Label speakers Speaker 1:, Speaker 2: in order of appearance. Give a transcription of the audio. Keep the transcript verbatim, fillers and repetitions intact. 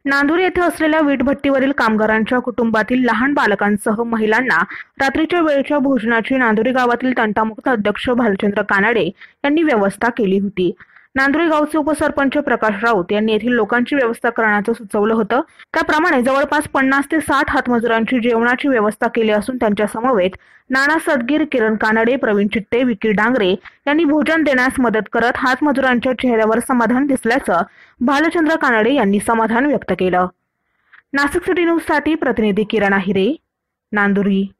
Speaker 1: नांदुर येथे असलेल्या वीटभट्टीवरील कामगारांच्या कुटुंबातील लहान बालकांसह महिलांना रात्रीच्या वेळच्या भोजनाची नांदुरी गावातील तंटामुक्त अध्यक्ष भालचंद्र कानडे यांनी व्यवस्था केली होती। नांदुरी गावचे उपसरपंच प्रकाश राऊत यांनी येथील लोकांची व्यवस्था करण्याचं सुचवलं होतं। त्याप्रमाणे जवळपास पन्नास ते साठ हातमजुरांची जेवणाची व्यवस्था केली असून त्यांच्या समवेत नाना सदगीर, किरण कानडे, प्रवीण चिट्टे, विकी डांगरे यांनी भोजन देण्यास मदत करत हातमजुरांच्या चेहऱ्यावर समाधान दिसल्याचं भालचंद्र कानडे यांनी समाधान व्यक्त केलं। नाशिक सिटी न्यूज साठी प्रतिनिधी किरण आहिरे, नांदुरी।